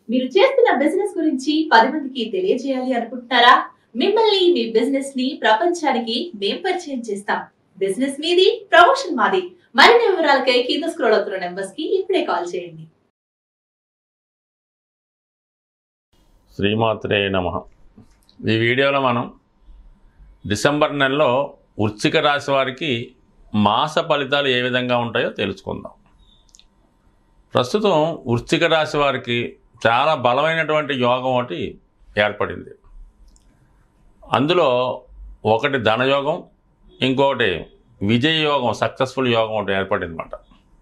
మీరు చేస్తున్న బిజినెస్ గురించి 10 మందికి తెలియజేయాలి అనుకుంటున్నారా? మిమ్మల్ని మీ బిజినెస్ ని ప్రపంచానికి మేం పరిచయం చేస్తాం. బిజినెస్ మీది, ప్రమోషన్ మాది. మరిన్ని వివరాలకై కింద స్క్రోల్ అవుతున్న నెంబర్స్ కి ఇప్పుడే కాల్ చేయండి. శ్రీమాత్రే నమః. ఈ వీడియోలో మనం డిసెంబర్ నెలలో వృశ్చిక రాశి వారికి మాస ఫలితాలు ఏ విధంగా ఉంటాయో తెలుసుకుందాం. ప్రస్తుతం వృశ్చిక రాశి వారికి చాలా బలమైనటువంటి యోగం ఒకటి ఏర్పడింది. అందులో ఒకటి ధనయోగం, ఇంకొకటి విజయ యోగం, సక్సెస్ఫుల్ యోగం ఒకటి ఏర్పడింది అన్నమాట.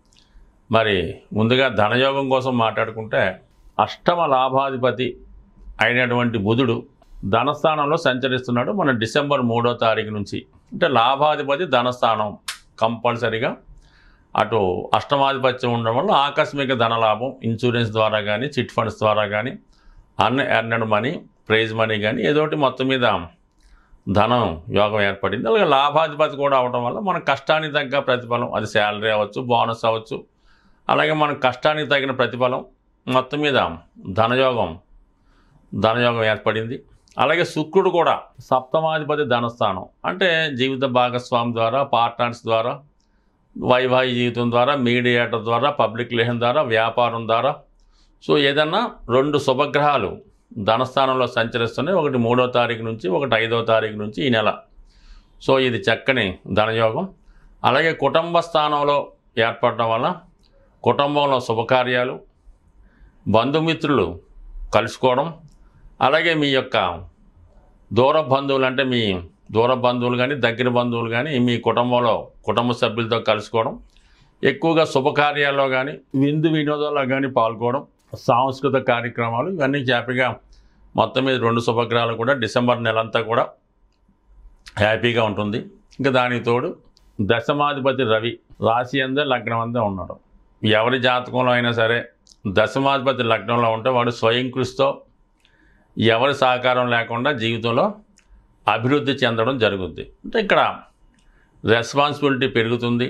మరి ముందుగా ధనయోగం కోసం మాట్లాడుకుంటే అష్టమ లాభాధిపతి అయినటువంటి బుధుడు ధనస్థానంలో సంచరిస్తున్నాడు. మన డిసెంబర్ 3వ తారీఖు నుంచి, అంటే లాభాధిపతి ధనస్థానం కంపల్సరిగా అటు అష్టమాధిపత్యం ఉండడం వల్ల ఆకస్మిక ధనలాభం, ఇన్సూరెన్స్ ద్వారా కానీ, చిట్ ఫండ్స్ ద్వారా కానీ, ఎర్నడ్ మనీ, ప్రైజ్ మనీ కానీ ఏదోటి మొత్తం మీద ధనం యోగం ఏర్పడింది. అలాగే లాభాధిపతి కూడా అవడం వల్ల మన కష్టానికి తగ్గ ప్రతిఫలం, అది శాలరీ అవ్వచ్చు, బోనస్ అవ్వచ్చు, అలాగే మన కష్టానికి తగిన ప్రతిఫలం మొత్తం మీద ధనయోగం ఏర్పడింది. అలాగే శుక్రుడు కూడా సప్తమాధిపతి ధనస్థానం, అంటే జీవిత భాగస్వామి ద్వారా, పార్ట్నర్స్ ద్వారా, వైవాహిక జీవితం ద్వారా, మీడియేటర్ ద్వారా, పబ్లిక్ రిలేషన్ ద్వారా, వ్యాపారం ద్వారా, సో ఏదన్నా 2 శుభగ్రహాలు ధనస్థానంలో సంచరిస్తున్నాయి. ఒకటి 3వ తారీఖు నుంచి, ఒకటి 5వ తారీఖు నుంచి ఈ నెల. సో ఇది చక్కని ధనయోగం. అలాగే కుటుంబ స్థానంలో ఏర్పడటం వల్ల కుటుంబంలో శుభకార్యాలు, బంధుమిత్రులు కలుసుకోవడం, అలాగే మీ యొక్క దూర బంధువులు, అంటే మీ దూర బంధువులు కానీ, దగ్గర బంధువులు కానీ మీ కుటుంబంలో కుటుంబ సభ్యులతో కలుసుకోవడం, ఎక్కువగా శుభకార్యాల్లో కానీ, విందు వినోదాల్లో కానీ పాల్గొనడం, సాంస్కృతిక కార్యక్రమాలు, ఇవన్నీ హ్యాపీగా మొత్తం మీద 2 శుభగ్రహాలు కూడా డిసెంబర్ నెలంతా కూడా హ్యాపీగా ఉంటుంది. ఇంకా దానికి తోడు దశమాధిపతి రవి రాశి అందే లగ్నం అందే ఉన్నాడు. ఎవరి జాతకంలో అయినా సరే దశమాధిపతి లగ్నంలో ఉంటే వాడు స్వయం కృషితో, ఎవరి సహకారం లేకుండా జీవితంలో అభివృద్ధి చెందడం జరుగుద్ది. అంటే ఇక్కడ రెస్పాన్సిబిలిటీ పెరుగుతుంది.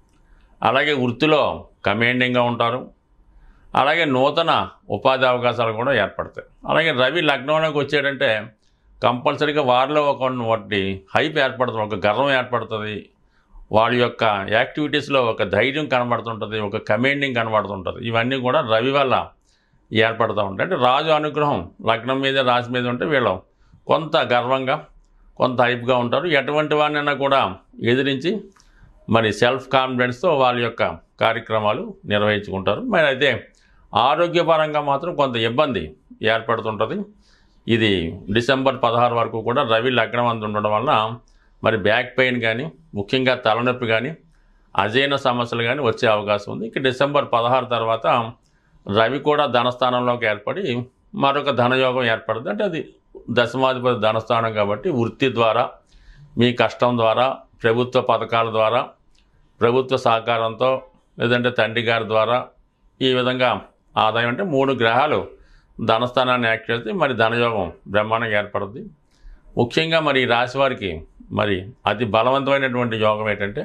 అలాగే వృత్తిలో కమాండింగ్గా ఉంటారు. అలాగే నూతన ఉపాధి అవకాశాలు కూడా ఏర్పడతాయి. అలాగే రవి లగ్నంలోకి వచ్చాడంటే కంపల్సరీగా వారిలో ఒకటి హైప్ ఏర్పడుతుంది, ఒక గర్వం ఏర్పడుతుంది, వాళ్ళ యొక్క యాక్టివిటీస్లో ఒక ధైర్యం కనబడుతుంటుంది, ఒక కమాండింగ్ కనబడుతుంటుంది. ఇవన్నీ కూడా రవి వల్ల ఏర్పడుతూ ఉంటాయి. అంటే రాజు అనుగ్రహం లగ్నం మీద, రాశి మీద ఉంటే వీళ్ళు కొంత గర్వంగా, కొంత హైప్గా ఉంటారు. ఎటువంటి వాడినైనా కూడా ఎదిరించి మరి సెల్ఫ్ కాన్ఫిడెన్స్తో వాళ్ళ యొక్క కార్యక్రమాలు నిర్వహించుకుంటారు. మరి అయితే ఆరోగ్యపరంగా మాత్రం కొంత ఇబ్బంది ఏర్పడుతుంటుంది. ఇది డిసెంబర్ 16 వరకు కూడా రవి లగ్నం అందు ఉండడం వల్ల మరి బ్యాక్ పెయిన్ కానీ, ముఖ్యంగా తలనొప్పి కానీ, అజీర్ణ సమస్యలు కానీ వచ్చే అవకాశం ఉంది. ఇక డిసెంబర్ 16 తర్వాత రవి కూడా ధనస్థానంలోకి ఏర్పడి మరొక ధనయోగం ఏర్పడుతుంది. అంటే అది దశమాధిపతి ధనస్థానం కాబట్టి వృత్తి ద్వారా, మీ కష్టం ద్వారా, ప్రభుత్వ పథకాల ద్వారా, ప్రభుత్వ సహకారంతో, లేదంటే తండ్రి గారి ద్వారా ఈ విధంగా ఆదాయం, అంటే 3 గ్రహాలు ధనస్థానాన్ని యాక్ట్ చేస్తే మరి ధనయోగం బ్రహ్మాండంగా ఏర్పడుతుంది. ముఖ్యంగా మరి ఈ రాశి వారికి మరి అతి బలవంతమైనటువంటి యోగం ఏంటంటే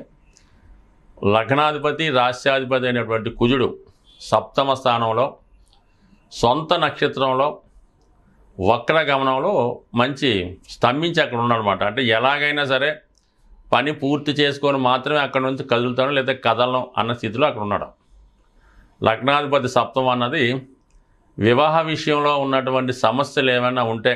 లగ్నాధిపతి, రాశ్యాధిపతి అయినటువంటి కుజుడు సప్తమ స్థానంలో, సొంత నక్షత్రంలో, వక్ర గమనంలో మంచి స్తంభించి అక్కడ ఉన్నాడనమాట. అంటే ఎలాగైనా సరే పని పూర్తి చేసుకొని మాత్రమే అక్కడ నుంచి కదులుతాడు, లేదా కదలను అన్న స్థితిలో అక్కడ ఉన్నాడు. లగ్నాధిపతి సప్తం అన్నది వివాహ విషయంలో ఉన్నటువంటి సమస్యలు ఏమైనా ఉంటే,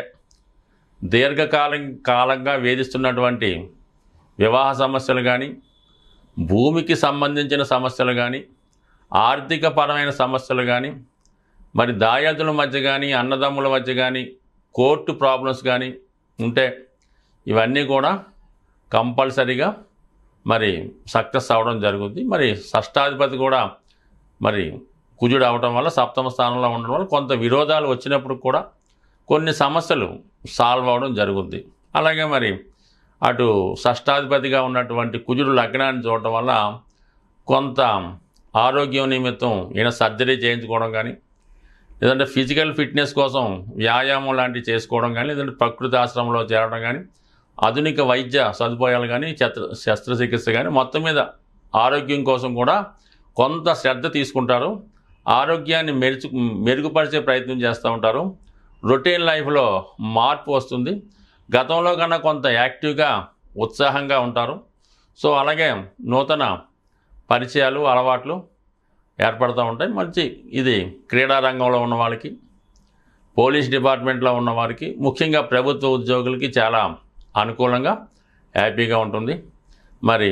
దీర్ఘకాలంగా వేధిస్తున్నటువంటి వివాహ సమస్యలు కానీ, భూమికి సంబంధించిన సమస్యలు కానీ, ఆర్థిక పరమైన సమస్యలు కానీ, మరి దాయాదుల మధ్య కానీ, అన్నదమ్ముల మధ్య కానీ, కోర్టు ప్రాబ్లమ్స్ కానీ ఉంటే ఇవన్నీ కూడా కంపల్సరీగా మరి సక్సెస్ అవ్వడం జరుగుతుంది. మరి షష్టాధిపతి కూడా మరి కుజుడు అవడం వల్ల సప్తమ స్థానంలో ఉండడం వల్ల కొంత విరోధాలు వచ్చినప్పుడు కూడా కొన్ని సమస్యలు సాల్వ్ అవ్వడం జరుగుద్ది. అలాగే మరి అటు షష్టాధిపతిగా ఉన్నటువంటి కుజుడు లగ్నాన్ని చూడటం వల్ల కొంత ఆరోగ్యం నిమిత్తం ఈయన సర్జరీ చేయించుకోవడం కానీ, లేదంటే ఫిజికల్ ఫిట్నెస్ కోసం వ్యాయామం లాంటివి చేసుకోవడం కానీ, లేదంటే ప్రకృతి ఆశ్రమంలో చేరడం కానీ, ఆధునిక వైద్య సదుపాయాలు కానీ, శస్త్రచికిత్స కానీ, మొత్తం మీద ఆరోగ్యం కోసం కూడా కొంత శ్రద్ధ తీసుకుంటారు. ఆరోగ్యాన్ని మెరుగుపరిచే ప్రయత్నం చేస్తూ ఉంటారు. రొటీన్ లైఫ్లో మార్పు వస్తుంది. గతంలో కన్నా కొంత యాక్టివ్గా ఉత్సాహంగా ఉంటారు. సో అలాగే నూతన పరిచయాలు అలవాట్లు ఏర్పడుతూ ఉంటాయి. మంచి ఇది క్రీడా రంగంలో ఉన్న వాళ్ళకి, పోలీస్ డిపార్ట్మెంట్లో ఉన్న వారికి, ముఖ్యంగా ప్రభుత్వ ఉద్యోగులకి చాలా అనుకూలంగా హ్యాపీగా ఉంటుంది. మరి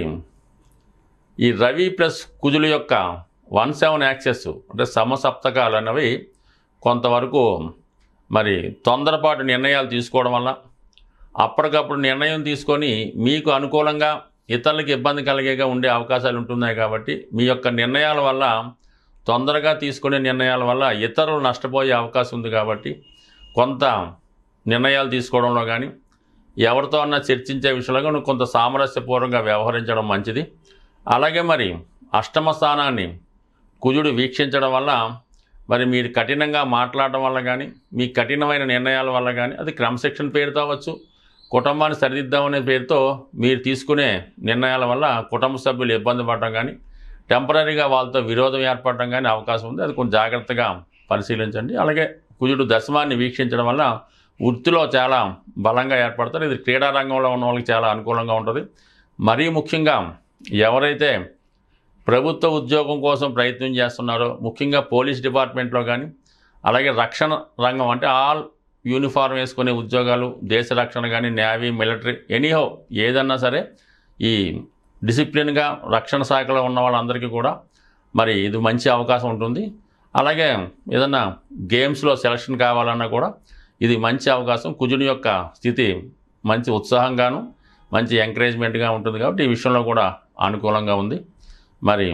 ఈ రవి ప్లస్ కుజుల యొక్క 1/7 యాక్సెస్ అంటే సమసప్తకాలు అనేవి కొంతవరకు మరి తొందరపాటు నిర్ణయాలు తీసుకోవడం వల్ల, అప్పటికప్పుడు నిర్ణయం తీసుకొని మీకు అనుకూలంగా ఇతరులకు ఇబ్బంది కలిగేగా ఉండే అవకాశాలు ఉంటున్నాయి. కాబట్టి మీ యొక్క నిర్ణయాల వల్ల, తొందరగా తీసుకునే నిర్ణయాల వల్ల ఇతరులు నష్టపోయే అవకాశం ఉంది. కాబట్టి కొంత నిర్ణయాలు తీసుకోవడంలో కానీ, ఎవరితో అన్నా చర్చించే విషయంలో కానీ కొంత సామరస్యపూర్వకంగా వ్యవహరించడం మంచిది. అలాగే మరి అష్టమ స్థానాన్ని కుజుడు వీక్షించడం వల్ల మరి మీరు కఠినంగా మాట్లాడడం వల్ల కానీ, మీ కఠినమైన నిర్ణయాల వల్ల కానీ, అది క్రమశిక్షణ పేరుతో అవ్వచ్చు, కుటుంబాన్ని సరిదిద్దామనే పేరుతో మీరు తీసుకునే నిర్ణయాల వల్ల కుటుంబ సభ్యులు ఇబ్బంది పడటం కానీ, టెంపరీగా వాళ్ళతో విరోధం ఏర్పడటం కానీ అవకాశం ఉంది. అది కొంచెం జాగ్రత్తగా పరిశీలించండి. అలాగే కుజుడు దశమాన్ని వీక్షించడం వల్ల వృత్తిలో చాలా బలంగా ఏర్పడతారు. ఇది క్రీడా రంగంలో ఉన్న వాళ్ళకి చాలా అనుకూలంగా ఉంటుంది. మరీ ముఖ్యంగా ఎవరైతే ప్రభుత్వ ఉద్యోగం కోసం ప్రయత్నం చేస్తున్నారో, ముఖ్యంగా పోలీస్ డిపార్ట్మెంట్లో కానీ, అలాగే రక్షణ రంగం అంటే ఆల్ యూనిఫామ్ వేసుకునే ఉద్యోగాలు, దేశ రక్షణ కానీ, నేవీ, మిలిటరీ, ఎనీహో ఏదన్నా సరే ఈ డిసిప్లిన్గా రక్షణ శాఖలో ఉన్న వాళ్ళందరికీ కూడా మరి ఇది మంచి అవకాశం ఉంటుంది. అలాగే ఏదన్నా గేమ్స్లో సెలక్షన్ కావాలన్నా కూడా ఇది మంచి అవకాశం. కుజుని యొక్క స్థితి మంచి ఉత్సాహంగాను, మంచి ఎంకరేజ్మెంట్గా ఉంటుంది. కాబట్టి ఈ విషయంలో కూడా అనుకూలంగా ఉంది. మరి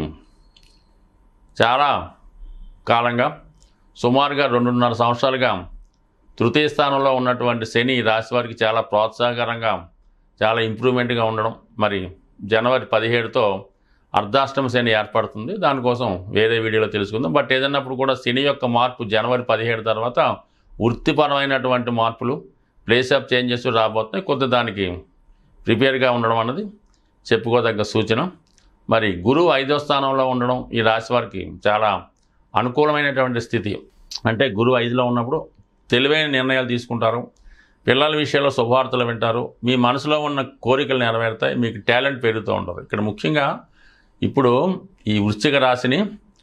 చాలా కాలంగా సుమారుగా 2.5 సంవత్సరాలుగా తృతీయ స్థానంలో ఉన్నటువంటి శని రాశి వారికి చాలా ప్రోత్సాహకరంగా, చాలా ఇంప్రూవ్మెంట్గా ఉండడం, మరి జనవరి 17తో అర్ధాష్టమ శని ఏర్పడుతుంది. దానికోసం వేరే వీడియోలో తెలుసుకుందాం. బట్ ఏదన్నప్పుడు కూడా శని యొక్క మార్పు జనవరి 17 తర్వాత వృత్తిపరమైనటువంటి మార్పులు, ప్లేస్ ఆఫ్ చేంజెస్ రాబోతున్నాయి. కొంత దానికి ప్రిపేర్గా ఉండడం అన్నది చెప్పుకోదగ్గ సూచన. మరి గురువు 5వ స్థానంలో ఉండడం ఈ రాశి వారికి చాలా అనుకూలమైనటువంటి స్థితి. అంటే గురువు 5లో ఉన్నప్పుడు తెలివైన నిర్ణయాలు తీసుకుంటారు, పిల్లల విషయంలో శుభవార్తలు వింటారు, మీ మనసులో ఉన్న కోరికలు నెరవేరుతాయి, మీకు టాలెంట్ పెరుగుతూ ఉంటుంది. ఇక్కడ ముఖ్యంగా ఇప్పుడు ఈ వృశ్చిక రాశిని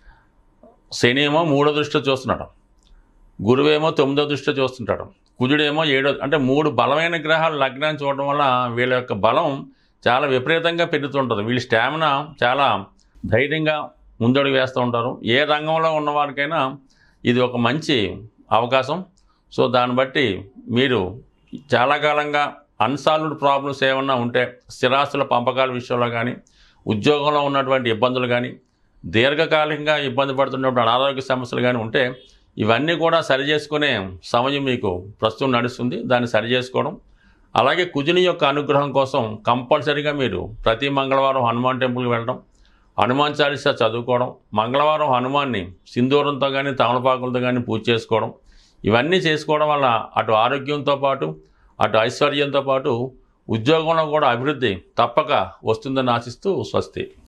శని ఏమో 3వ దృష్టితో చూస్తున్నాడు, గురువేమో 9వ దృష్టితో చూస్తుంటాడు, కుజుడేమో 7వ. అంటే 3 బలమైన గ్రహాలు లగ్నాన్ని చూడడం వల్ల వీళ్ళ యొక్క బలం చాలా విపరీతంగా పెరుగుతుంటుంది. వీళ్ళ స్టామినా చాలా ధైర్యంగా ముందడుగు వేస్తూ ఉంటారు. ఏ రంగంలో ఉన్నవారికైనా ఇది ఒక మంచి అవకాశం. సో దాన్ని బట్టి మీరు చాలా కాలంగా అన్సాల్వ్డ్ ప్రాబ్లమ్స్ ఏమన్నా ఉంటే, స్థిరాస్తుల పంపకాల విషయంలో కానీ, ఉద్యోగంలో ఉన్నటువంటి ఇబ్బందులు కానీ, దీర్ఘకాలికంగా ఇబ్బంది పడుతున్నప్పుడు అనారోగ్య సమస్యలు కానీ ఉంటే ఇవన్నీ కూడా సరిచేసుకునే సమయం మీకు ప్రస్తుతం నడుస్తుంది. దాన్ని సరిచేసుకోవడం, అలాగే కుజుని యొక్క అనుగ్రహం కోసం కంపల్సరీగా మీరు ప్రతి మంగళవారం హనుమాన్ టెంపుల్కి వెళ్ళడం, హనుమాన్ చాలీసా చదువుకోవడం, మంగళవారం హనుమాన్ని సింధూరంతో కానీ తమలపాకులతో కానీ పూజ చేసుకోవడం, ఇవన్నీ చేసుకోవడం వల్ల అటు ఆరోగ్యంతో పాటు, అటు ఐశ్వర్యంతో పాటు ఉద్యోగంలో కూడా అభివృద్ధి తప్పక వస్తుందని ఆశిస్తూ స్వస్తి.